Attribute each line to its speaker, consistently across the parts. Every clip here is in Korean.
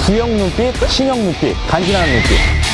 Speaker 1: 구형 눈빛, 신형 눈빛, 간지나는 눈빛.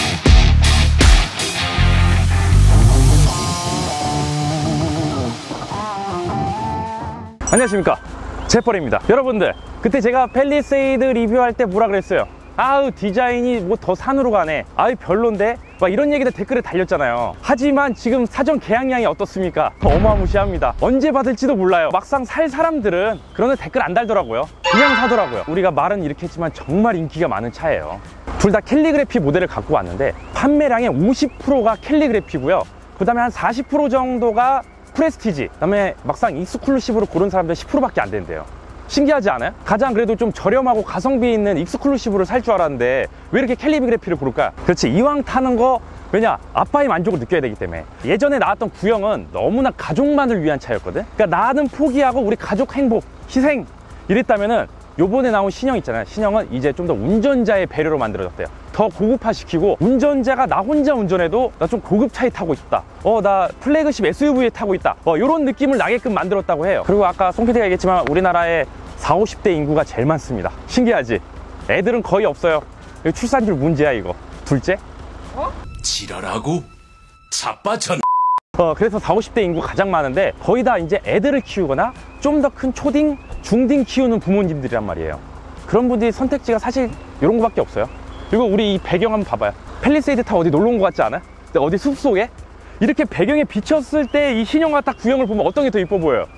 Speaker 1: 안녕하십니까, 제퍼입니다. 여러분들, 그때 제가 팰리세이드 리뷰할 때 뭐라 그랬어요? 아우, 디자인이 뭐 더 산으로 가네, 아유 별론데, 막 이런 얘기들 댓글에 달렸잖아요. 하지만 지금 사전 계약량이 어떻습니까? 어마무시합니다. 언제 받을지도 몰라요. 막상 살 사람들은 그런데 댓글 안 달더라고요. 그냥 사더라고요. 우리가 말은 이렇게 했지만 정말 인기가 많은 차예요. 둘 다 캘리그래피 모델을 갖고 왔는데 판매량의 50%가 캘리그래피고요, 그 다음에 한 40% 정도가 프레스티지, 그 다음에 막상 익스클루시브로 고른 사람들 10%밖에 안 된대요. 신기하지 않아요? 가장 그래도 좀 저렴하고 가성비 있는 익스클루시브를 살 줄 알았는데 왜 이렇게 캘리그래피를 고를까? 그렇지, 이왕 타는 거, 왜냐? 아빠의 만족을 느껴야 되기 때문에. 예전에 나왔던 구형은 너무나 가족만을 위한 차였거든. 그러니까 나는 포기하고 우리 가족 행복, 희생 이랬다면은 요번에 나온 신형 있잖아요. 신형은 이제 좀 더 운전자의 배려로 만들어졌대요. 더 고급화시키고, 운전자가 나 혼자 운전해도 나 좀 고급 차에 타고 싶다, 나 플래그십 SUV에 타고 있다, 요런 느낌을 나게끔 만들었다고 해요. 그리고 아까 송 PD가 얘기했지만 우리나라에 40, 50대 인구가 제일 많습니다. 신기하지? 애들은 거의 없어요. 출산율 문제야 이거. 둘째?
Speaker 2: 지랄하고 자빠전.
Speaker 1: 그래서 40, 50대 인구가 가장 많은데 거의 다 이제 애들을 키우거나 좀 더 큰 초딩, 중딩 키우는 부모님들이란 말이에요. 그런 분들이 선택지가 사실 이런 거밖에 없어요. 그리고 우리 이 배경 한번 봐봐요. 팰리세이드 타 어디 놀러 온 거 같지 않아? 어디 숲속에? 이렇게 배경에 비쳤을 때 이 신형과 딱 구형을 보면 어떤 게 더 이뻐 보여요?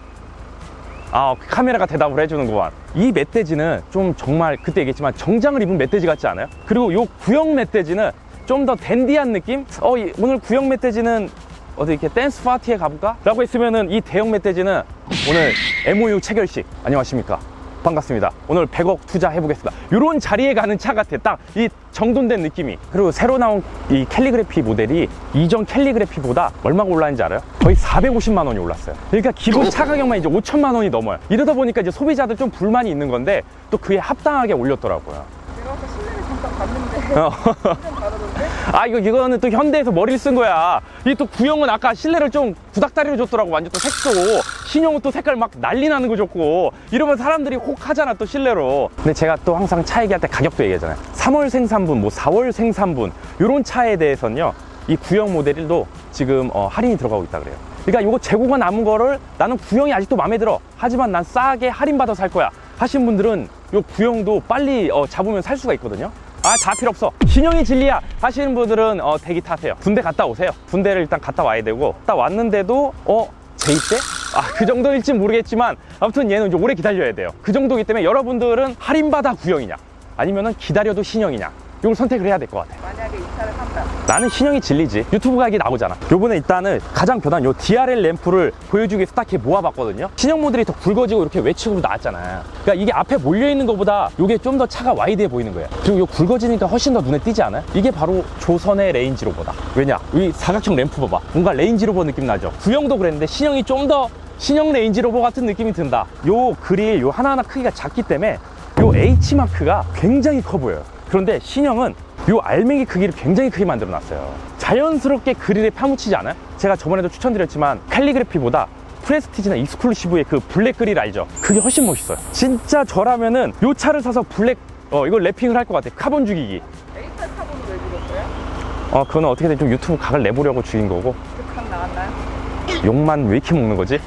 Speaker 1: 카메라가 대답을 해주는구만. 이 멧돼지는 좀 정말 그때 얘기했지만 정장을 입은 멧돼지 같지 않아요? 그리고 요 구형 멧돼지는 좀 더 댄디한 느낌? 오늘 구형 멧돼지는 어디 이렇게 댄스 파티에 가볼까? 라고 했으면은 이 대형 멧돼지는 오늘 MOU 체결식, 안녕하십니까, 반갑습니다, 오늘 100억 투자해보겠습니다, 이런 자리에 가는 차 같아. 딱 이 정돈된 느낌이. 그리고 새로 나온 이 캘리그래피 모델이 이전 캘리그래피보다 얼마가 올랐는지 알아요? 거의 450만 원이 올랐어요. 그러니까 기본 차 가격만 이제 5천만 원이 넘어요. 이러다 보니까 이제 소비자들 좀 불만이 있는 건데 또 그에 합당하게 올렸더라고요.
Speaker 3: 제가 아까 실내를 잠깐 봤는데 완전 다르던데?
Speaker 1: 이거는 또 현대에서 머리를 쓴 거야. 이 또 구형은 아까 실내를 좀 구닥다리로 줬더라고. 완전 또 색도. 신형은 또 색깔 막 난리 나는 거 줬고, 이러면 사람들이 혹 하잖아 또 실내로. 근데 제가 또 항상 차 얘기할 때 가격도 얘기하잖아요. 3월 생산분, 4월 생산분, 요런 차에 대해서는요, 이 구형 모델도 지금 할인이 들어가고 있다 그래요. 그러니까 요거 재고가 남은 거를 나는 구형이 아직도 마음에 들어, 하지만 난 싸게 할인받아 살 거야 하신 분들은 요 구형도 빨리 잡으면 살 수가 있거든요. 다 필요 없어, 신형이 진리야 하시는 분들은 대기 타세요. 군대 갔다 오세요. 군대를 일단 갔다 와야 되고, 갔다 왔는데도 재입대? 그 정도일지 모르겠지만 아무튼 얘는 이제 오래 기다려야 돼요. 그 정도이기 때문에 여러분들은 할인받아 구형이냐 아니면은 기다려도 신형이냐, 이걸 선택을 해야 될 것 같아요.
Speaker 3: 만약에 이 차를 산다,
Speaker 1: 나는 신형이 진리지. 유튜브 가격이 나오잖아. 요번에 일단은 가장 변한 요 DRL 램프를 보여주기 위해서 딱 이렇게 모아봤거든요. 신형 모델이 더 굵어지고 이렇게 외측으로 나왔잖아. 그러니까 이게 앞에 몰려있는 것보다 요게 좀 더 차가 와이드해 보이는 거예요. 그리고 요 굵어지니까 훨씬 더 눈에 띄지 않아요? 이게 바로 조선의 레인지로버다. 왜냐? 이 사각형 램프 봐봐. 뭔가 레인지로버 느낌 나죠? 구형도 그랬는데 신형이 좀 더 신형 레인지로버 같은 느낌이 든다. 요 그릴 요 하나하나 크기가 작기 때문에 요 H마크가 굉장히 커 보여요. 그런데 신형은 요 알맹이 크기를 굉장히 크게 만들어 놨어요. 자연스럽게 그릴에 파묻히지 않아요? 제가 저번에도 추천드렸지만 캘리그래피보다 프레스티지나 익스클루시브의 그 블랙 그릴 알죠? 그게 훨씬 멋있어요. 진짜 저라면은 요 차를 사서 블랙 이걸 랩핑을 할 것 같아요. 카본 죽이기.
Speaker 3: A8 카본은 왜 죽였어요?
Speaker 1: 그거는 어떻게든 좀 유튜브 각을 내보려고 죽인 거고.
Speaker 3: 각 나왔나요?
Speaker 1: 욕만 왜 이렇게 먹는 거지?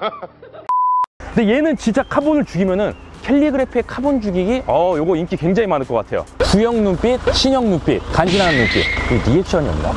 Speaker 1: 근데 얘는 진짜 카본을 죽이면은 캘리그래피의 카본 죽이기, 요거 인기 굉장히 많을 것 같아요. 구형 눈빛, 신형 눈빛, 간지나는 눈빛. 이 리액션이 없나?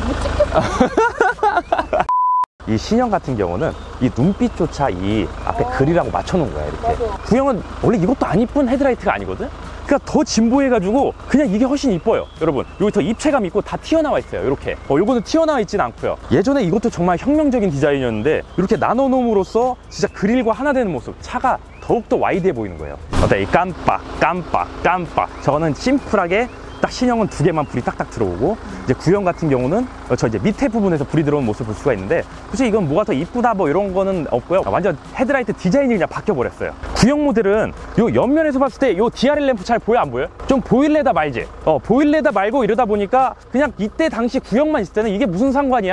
Speaker 1: 이 신형 같은 경우는 이 눈빛조차 이 앞에 그릴하고 맞춰놓은 거야, 이렇게.
Speaker 3: 맞아.
Speaker 1: 구형은 원래 이것도 안 이쁜 헤드라이트가 아니거든? 그러니까 더 진보해가지고 그냥 이게 훨씬 이뻐요. 여러분, 여기 더 입체감 있고 다 튀어나와 있어요. 이렇게. 요거는 튀어나와 있진 않고요. 예전에 이것도 정말 혁명적인 디자인이었는데 이렇게 나눠놓음으로써 진짜 그릴과 하나 되는 모습, 차가 더욱더 와이드해 보이는 거예요. 어때? 이 깜빡 깜빡 깜빡. 저거는 심플하게 딱 신형은 두 개만 불이 딱딱 들어오고, 이제 구형 같은 경우는 저 이제 밑에 부분에서 불이 들어오는 모습을 볼 수가 있는데, 굳이 이건 뭐가 더 이쁘다 뭐 이런 거는 없고요. 완전 헤드라이트 디자인이 그냥 바뀌어 버렸어요. 구형 모델은 요 옆면에서 봤을 때 요 DRL 램프 잘 보여 안 보여? 좀 보일래다 말지. 보일래다 말고 이러다 보니까 그냥 이때 당시 구형만 있을 때는 이게 무슨 상관이야?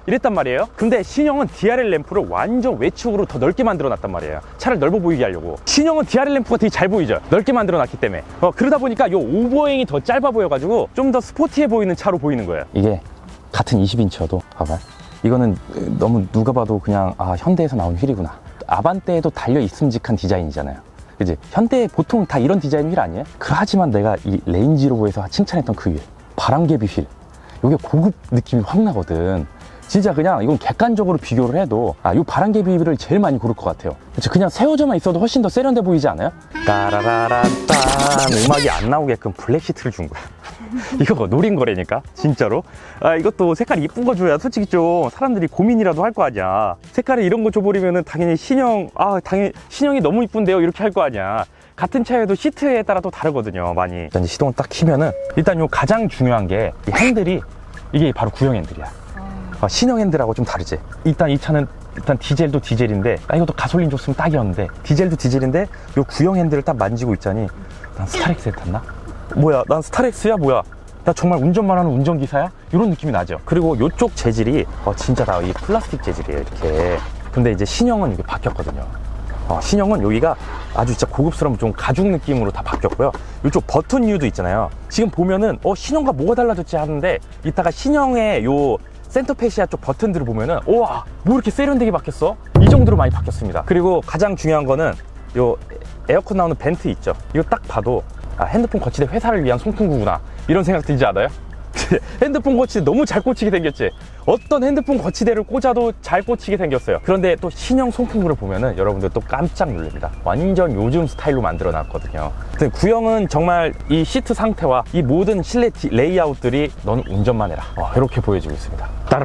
Speaker 1: 이랬단 말이에요. 근데 신형은 DRL 램프를 완전 외축으로 더 넓게 만들어 놨단 말이에요. 차를 넓어 보이게 하려고. 신형은 DRL 램프가 되게 잘 보이죠, 넓게 만들어 놨기 때문에. 그러다 보니까 요 오버행이 더 짧아 보여가지고 좀 더 스포티해 보이는 차로 보이는 거예요. 이게 같은 20인치여도 봐봐, 이거는 너무 누가 봐도 그냥 현대에서 나온 휠이구나. 아반떼에도 달려 있음직한 디자인이잖아요, 그지? 현대 보통 다 이런 디자인 휠 아니에요? 하지만 내가 이 레인지로버에서 칭찬했던 그 휠, 바람개비 휠, 이게 고급 느낌이 확 나거든. 진짜 그냥 이건 객관적으로 비교를 해도 이 바람개비를 제일 많이 고를 것 같아요. 그냥 세워져만 있어도 훨씬 더 세련돼 보이지 않아요? 따라라란 딴 음악이 안 나오게끔 블랙 시트를 준 거야. 이거 노린 거라니까, 진짜로. 이것도 색깔이 이쁜 거 줘야 솔직히 좀 사람들이 고민이라도 할 거 아니야. 색깔에 이런 거 줘버리면은 당연히 신형, 당연히 신형이 너무 이쁜데요, 이렇게 할 거 아니야. 같은 차에도 시트에 따라 또 다르거든요, 많이. 일단 시동을 딱 키면은 일단 요 가장 중요한 게 이 핸들이, 이게 바로 구형 핸들이야. 신형 핸들하고 좀 다르지. 일단 이 차는 일단 디젤도 디젤인데, 이것도 가솔린 줬으면 딱이었는데, 디젤도 디젤인데 요 구형 핸들을 딱 만지고 있자니 난 스타렉스에 탔나? 뭐야, 난 스타렉스야 뭐야, 나 정말 운전만 하는 운전기사야? 이런 느낌이 나죠. 그리고 요쪽 재질이 진짜 다 이 플라스틱 재질이에요, 이렇게. 근데 이제 신형은 이게 바뀌었거든요. 신형은 여기가 아주 진짜 고급스러운 좀 가죽 느낌으로 다 바뀌었고요. 이쪽 버튼 U도 있잖아요. 지금 보면은 신형과 뭐가 달라졌지 하는데, 이따가 신형의 요 센터페시아 쪽 버튼들을 보면은 우와, 뭐 이렇게 세련되게 바뀌었어? 이 정도로 많이 바뀌었습니다. 그리고 가장 중요한 거는 요 에어컨 나오는 벤트 있죠. 이거 딱 봐도 핸드폰 거치대 회사를 위한 송풍구구나, 이런 생각 들지 않아요? 핸드폰 거치대 너무 잘 꽂히게 생겼지? 어떤 핸드폰 거치대를 꽂아도 잘 꽂히게 생겼어요. 그런데 또 신형 송풍구를 보면은 여러분들 또 깜짝 놀랍니다. 완전 요즘 스타일로 만들어 놨거든요. 구형은 정말 이 시트 상태와 이 모든 실내 레이아웃들이 너는 운전만 해라, 이렇게 보여지고 있습니다.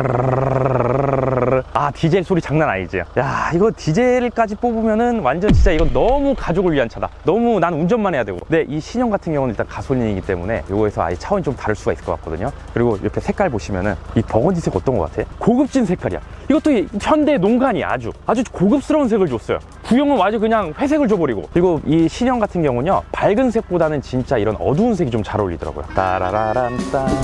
Speaker 1: 디젤 소리 장난 아니지? 야, 이거 디젤까지 뽑으면은 완전 진짜 이건 너무 가족을 위한 차다. 너무 난 운전만 해야 되고. 근데 이 신형 같은 경우는 일단 가솔린이기 때문에 요거에서 아예 차원이 좀 다를 수가 있을 것 같거든요. 그리고 이렇게 색깔 보시면은 이 버건디색 어떤 것 같아? 고급진 색깔이야. 이것도 현대 농간이야. 아주 고급스러운 색을 줬어요. 구형은 아주 그냥 회색을 줘버리고. 그리고 이 신형 같은 경우는요, 밝은 색보다는 진짜 이런 어두운 색이 좀 잘 어울리더라고요. 따라라란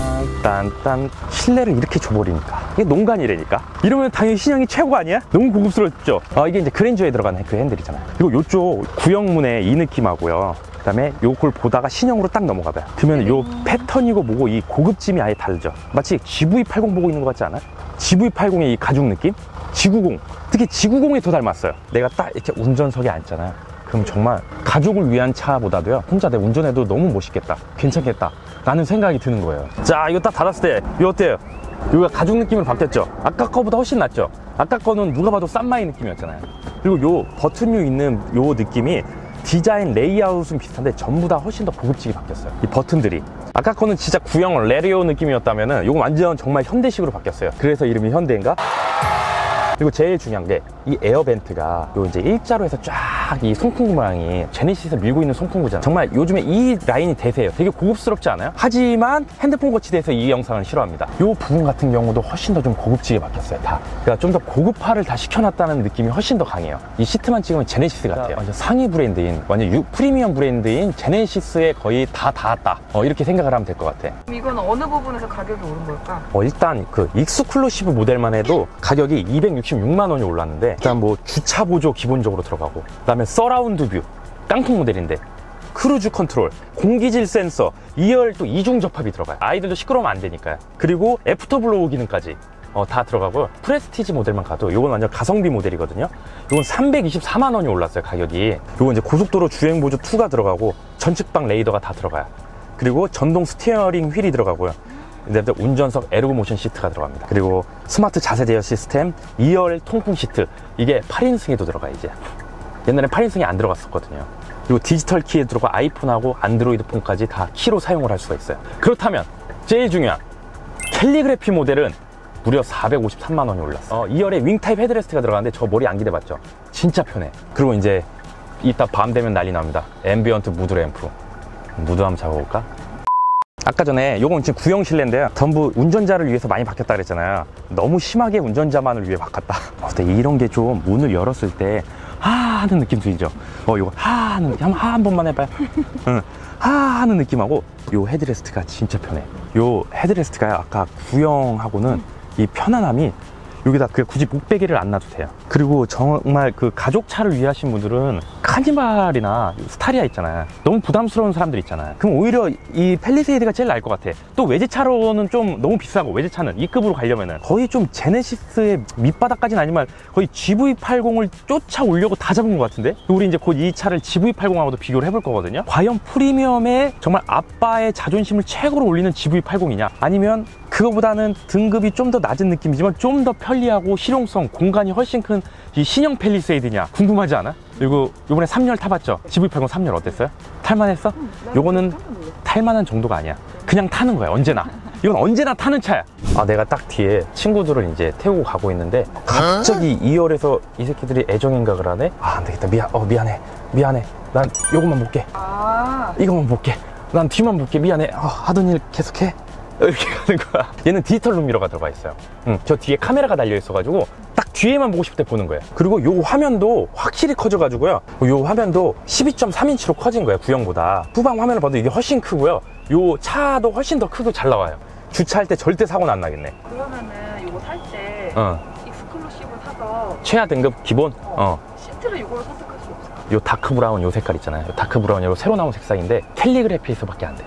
Speaker 1: 딴딴 실내를 이렇게 줘버리니까 이게 농간이라니까. 이러면 당연히 신형이 최고 아니야? 너무 고급스럽죠? 이게 이제 그랜저에 들어가는 그 핸들이잖아요. 그리고 요쪽 구형문의 이 느낌하고요, 그 다음에 요걸 보다가 신형으로 딱 넘어가봐요. 그러면 요 패턴이고 뭐고 이 고급짐이 아예 다르죠. 마치 GV80 보고 있는 것 같지 않아요? GV80의 이 가죽 느낌? G90, 특히 G90에 더 닮았어요. 내가 딱 이렇게 운전석에 앉잖아요. 그럼 정말 가족을 위한 차보다도요, 혼자 내 운전해도 너무 멋있겠다, 괜찮겠다 라는 생각이 드는 거예요. 자, 이거 딱 닫았을 때 이거 어때요? 이거 가죽 느낌으로 바뀌었죠? 아까 거보다 훨씬 낫죠? 아까 거는 누가 봐도 싼마이 느낌이었잖아요. 그리고 요 버튼류 있는 요 느낌이 디자인 레이아웃은 비슷한데 전부 다 훨씬 더 고급지게 바뀌었어요. 이 버튼들이 아까 거는 진짜 구형 레리오 느낌이었다면은 요거 완전 정말 현대식으로 바뀌었어요. 그래서 이름이 현대인가? 그리고 제일 중요한 게 이 에어벤트가 요 이제 일자로 해서 쫙 이 송풍구 모양이 제네시스에서 밀고 있는 송풍구잖아요. 정말 요즘에 이 라인이 대세예요. 되게 고급스럽지 않아요? 하지만 핸드폰 거치대에서 이 영상을 싫어합니다. 요 부분 같은 경우도 훨씬 더 좀 고급지게 바뀌었어요. 다. 그러니까 좀 더 고급화를 다 시켜놨다는 느낌이 훨씬 더 강해요. 이 시트만 찍으면 제네시스 같아요. 완전 상위 브랜드인, 완전 프리미엄 브랜드인 제네시스에 거의 다 닿았다, 이렇게 생각을 하면 될 것 같아.
Speaker 3: 그럼 이건 어느 부분에서 가격이 오른 걸까?
Speaker 1: 일단 그 익스클루시브 모델만 해도 가격이 266만 원이 올랐는데, 일단 뭐 주차 보조 기본적으로 들어가고, 그다음에 서라운드 뷰 깡통 모델인데, 크루즈 컨트롤, 공기질 센서, 2열 또 이중 접합이 들어가요. 아이들도 시끄러우면 안 되니까요. 그리고 애프터블로우 기능까지 다 들어가고, 프레스티지 모델만 가도 요건 완전 가성비 모델이거든요. 요건 324만 원이 올랐어요, 가격이. 요건 이제 고속도로 주행보조 2가 들어가고, 전측방 레이더가 다 들어가요. 그리고 전동 스티어링 휠이 들어가고요. 그다음에 운전석 에르고모션 시트가 들어갑니다. 그리고 스마트 자세 제어 시스템, 2열 통풍 시트, 이게 8인승에도 들어가요. 이제 옛날엔 8인승이 안 들어갔었거든요. 그리고 디지털 키에 들어가 아이폰하고 안드로이드 폰까지 다 키로 사용을 할 수가 있어요. 그렇다면 제일 중요한 캘리그래피 모델은 무려 453만 원이 올랐어. 2열에 윙타입 헤드레스트가 들어가는데 저 머리 안 기대봤죠? 진짜 편해. 그리고 이제 이따 밤 되면 난리 납니다. 앰비언트 무드 램프. 무드 한번 잡아볼까? 아까 전에 요건 지금 구형 실내인데요, 전부 운전자를 위해서 많이 바뀌었다 그랬잖아요. 너무 심하게 운전자만을 위해 바꿨다. 근데 이런 게 좀 문을 열었을 때 하는 느낌 들죠? 요거 하는 느낌, 한 번만 해봐요. 응. 하는 느낌하고, 요 헤드레스트가 진짜 편해. 요 헤드레스트가 아까 구형하고는 이 편안함이 여기다 그 굳이 목베개를 안 놔도 돼요. 그리고 정말 그 가족차를 위하신 분들은 카니발이나 스타리아 있잖아요. 너무 부담스러운 사람들 있잖아요. 그럼 오히려 이 팰리세이드가 제일 나을 것 같아. 또 외제차로는 좀 너무 비싸고, 외제차는 E급으로 가려면은 거의 좀 제네시스의 밑바닥까지는 아니지만 거의 GV80을 쫓아오려고 다 잡은 것 같은데, 우리 이제 곧 이 차를 GV80하고도 비교를 해볼 거거든요. 과연 프리미엄에 정말 아빠의 자존심을 최고로 올리는 GV80이냐, 아니면 그거보다는 등급이 좀 더 낮은 느낌이지만 좀 더 편리하고 실용성, 공간이 훨씬 큰 이 신형 팰리세이드냐 궁금하지 않아? 그리고 요번에 3열 타봤죠? GV80 3열 어땠어요? 탈만했어? 요거는 탈만한 정도가 아니야. 그냥 타는 거야, 언제나. 이건 언제나 타는 차야. 아, 내가 딱 뒤에 친구들을 이제 태우고 가고 있는데 갑자기 2열에서 이 새끼들이 애정행각을 하네? 아, 안 되겠다. 미안해. 난 요것만 볼게. 이것만 볼게. 난 뒤만 볼게. 미안해. 하던 일 계속해. 이렇게 가는 거야. 얘는 디지털 룸미러가 들어가 있어요. 저 뒤에 카메라가 달려 있어가지고 딱 뒤에만 보고 싶을 때 보는 거예요. 그리고 요 화면도 확실히 커져가지고요. 요 화면도 12.3인치로 커진 거예요, 구형보다. 후방 화면을 봐도 이게 훨씬 크고요. 요 차도 훨씬 더 크고 잘 나와요. 주차할 때 절대 사고는 안 나겠네.
Speaker 3: 그러면은 이거 살 때 익스클루시브 사서
Speaker 1: 최하 등급 기본?
Speaker 3: 시트를 이걸로 선택할 수 없을까?
Speaker 1: 요 다크 브라운 요 색깔 있잖아요. 요 다크 브라운 요 새로 나온 색상인데 캘리그래피에서밖에 안 돼.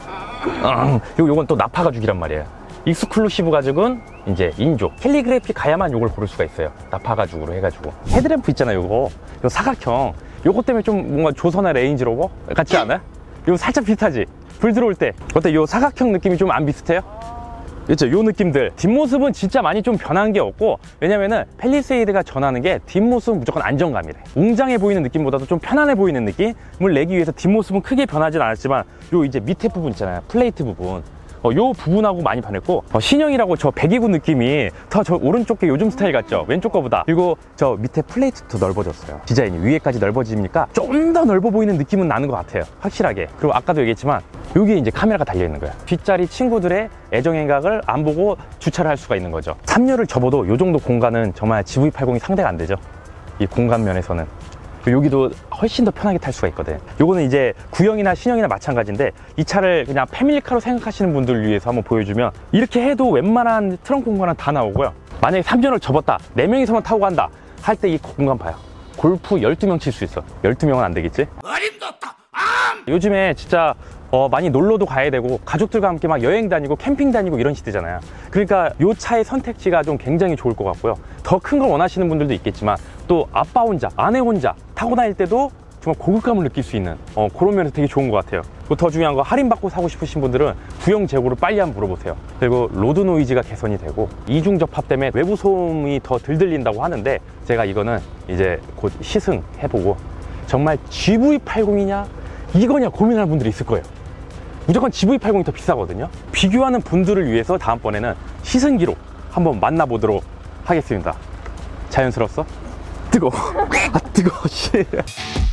Speaker 1: 요건 또 나파 가죽이란 말이에요. 익스클루시브 가죽은 이제 인조, 캘리그래피 가야만 요걸 고를 수가 있어요. 나파 가죽으로 해가지고. 헤드램프 있잖아요, 요거. 요 사각형. 요거 때문에 좀 뭔가 조선의 레인지로버 같지 않아? 요 살짝 비슷하지? 불 들어올 때 어때? 요 사각형 느낌이 좀 안 비슷해요? 그렇죠? 요 느낌들. 뒷모습은 진짜 많이 좀 변한 게 없고, 왜냐면은 팰리세이드가 전하는 게 뒷모습은 무조건 안정감이래. 웅장해 보이는 느낌보다도 좀 편안해 보이는 느낌을 내기 위해서 뒷모습은 크게 변하진 않았지만 요 이제 밑에 부분 있잖아요, 플레이트 부분. 요 부분하고 많이 변했고, 신형이라고 저 배기구 느낌이 더 저 오른쪽 게 요즘 스타일 같죠? 왼쪽 거보다. 그리고 저 밑에 플레이트도 넓어졌어요. 디자인이 위에까지 넓어지니까 좀 더 넓어 보이는 느낌은 나는 것 같아요, 확실하게. 그리고 아까도 얘기했지만 여기에 이제 카메라가 달려 있는 거야. 뒷자리 친구들의 애정행각을 안 보고 주차를 할 수가 있는 거죠. 3열을 접어도 요 정도 공간은 정말 GV80이 상대가 안 되죠, 이 공간 면에서는. 여기도 훨씬 더 편하게 탈 수가 있거든. 요거는 이제 구형이나 신형이나 마찬가지인데, 이 차를 그냥 패밀리카로 생각하시는 분들을 위해서 한번 보여주면, 이렇게 해도 웬만한 트렁크 공간은 다 나오고요. 만약에 3전을 접었다, 4명이서만 타고 간다 할 때 이 공간 봐요. 골프 12명 칠 수 있어. 12명은 안 되겠지?
Speaker 2: 어림도다.
Speaker 1: 요즘에 진짜 많이 놀러도 가야 되고, 가족들과 함께 막 여행 다니고 캠핑 다니고 이런 시대잖아요. 그러니까 요 차의 선택지가 좀 굉장히 좋을 것 같고요. 더 큰 걸 원하시는 분들도 있겠지만, 또 아빠 혼자, 아내 혼자 타고 다닐 때도 정말 고급감을 느낄 수 있는 그런 면에서 되게 좋은 것 같아요. 더 중요한 거, 할인받고 사고 싶으신 분들은 구형 재고를 빨리 한번 물어보세요. 그리고 로드 노이즈가 개선이 되고, 이중 접합 때문에 외부 소음이 더 덜 들린다고 하는데, 제가 이거는 이제 곧 시승해보고 정말 GV80이냐 이거냐 고민하는 분들이 있을 거예요. 무조건 GV80이 더 비싸거든요. 비교하는 분들을 위해서 다음번에는 시승기로 한번 만나보도록 하겠습니다. 자연스러웠어? 뜨거워. 뜨거워.